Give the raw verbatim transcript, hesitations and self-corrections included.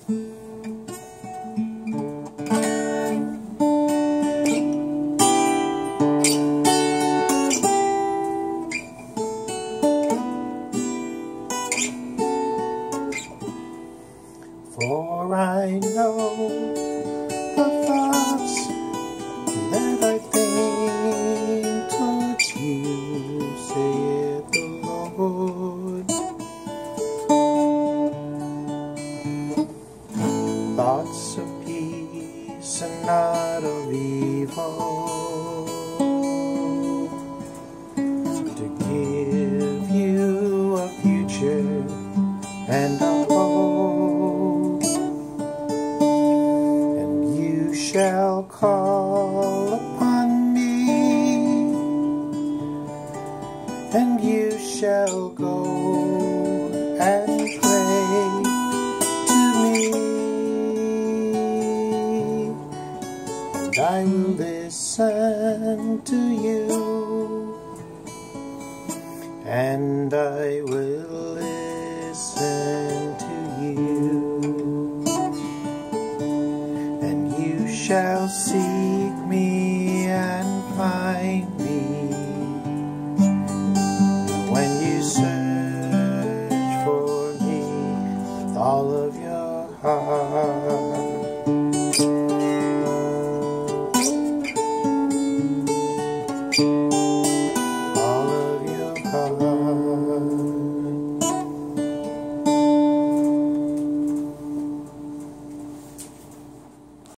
For I know the thoughts that I think towards you, saith the Lord. Thoughts of peace and not of evil, to give you a future and a hope. And you shall call upon me, and you shall go and pray to me, and I will listen to you, and I will listen